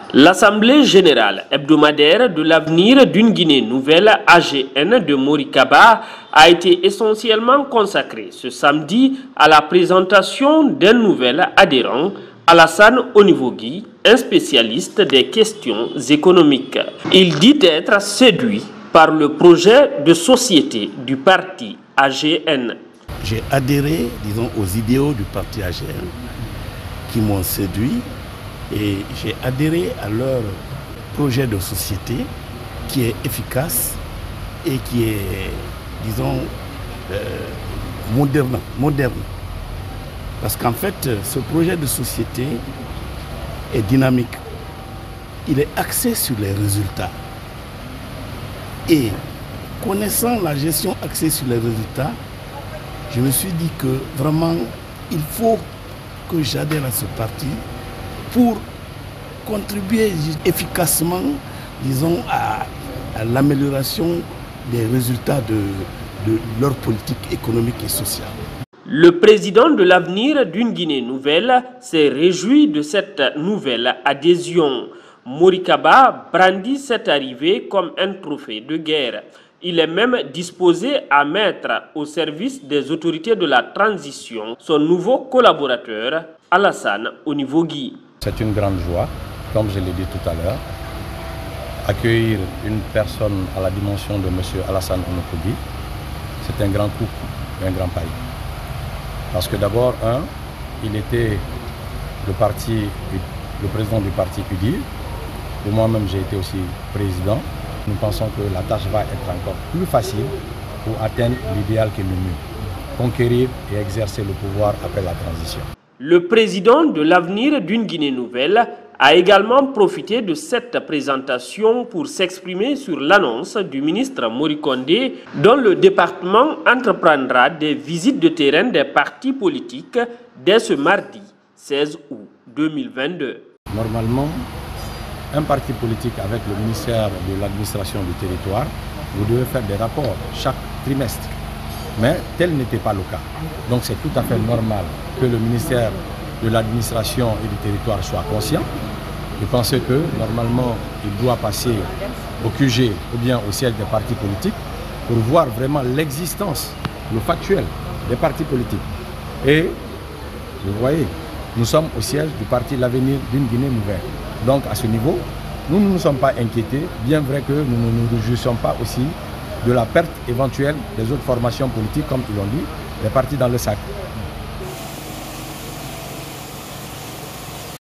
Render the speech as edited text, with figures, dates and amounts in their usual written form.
L'Assemblée générale hebdomadaire de l'avenir d'une Guinée nouvelle AGN de Morikaba a été essentiellement consacrée ce samedi à la présentation d'un nouvel adhérent, Alassane Onivogui, un spécialiste des questions économiques. Il dit être séduit par le projet de société du parti AGN. J'ai adhéré, disons, aux idéaux du parti AGN qui m'ont séduit. Et j'ai adhéré à leur projet de société qui est efficace et qui est, disons, moderne. Parce qu'en fait, ce projet de société est dynamique. Il est axé sur les résultats. Et connaissant la gestion axée sur les résultats, je me suis dit que vraiment, il faut que j'adhère à ce parti pour contribuer efficacement, disons, à l'amélioration des résultats de leur politique économique et sociale. Le président de l'avenir d'une Guinée nouvelle s'est réjoui de cette nouvelle adhésion. Morikaba brandit cette arrivée comme un trophée de guerre. Il est même disposé à mettre au service des autorités de la transition son nouveau collaborateur, Alassane Onivogui. C'est une grande joie, comme je l'ai dit tout à l'heure, accueillir une personne à la dimension de M. Alassane Onivogui. C'est un grand coup et un grand pari. Parce que d'abord, il était le président du parti UDI. Et moi-même, j'ai été aussi président. Nous pensons que la tâche va être encore plus facile pour atteindre l'idéal qui est le mieux. Conquérir et exercer le pouvoir après la transition. Le président de l'avenir d'une Guinée nouvelle a également profité de cette présentation pour s'exprimer sur l'annonce du ministre Mori Kondé dont le département entreprendra des visites de terrain des partis politiques dès ce mardi 16 août 2022. Normalement, un parti politique avec le ministère de l'administration du territoire, vous devez faire des rapports chaque trimestre. Mais tel n'était pas le cas. Donc c'est tout à fait normal que le ministère de l'administration et du territoire soit conscient. Je pense que normalement il doit passer au QG ou bien au siège des partis politiques pour voir vraiment l'existence, le factuel des partis politiques. Et vous voyez, nous sommes au siège du parti L'Avenir d'une Guinée nouvelle. Donc à ce niveau, nous ne nous sommes pas inquiétés, bien vrai que nous ne nous réjouissons pas aussi de la perte éventuelle des autres formations politiques, comme ils l'ont dit, les partis dans le sac.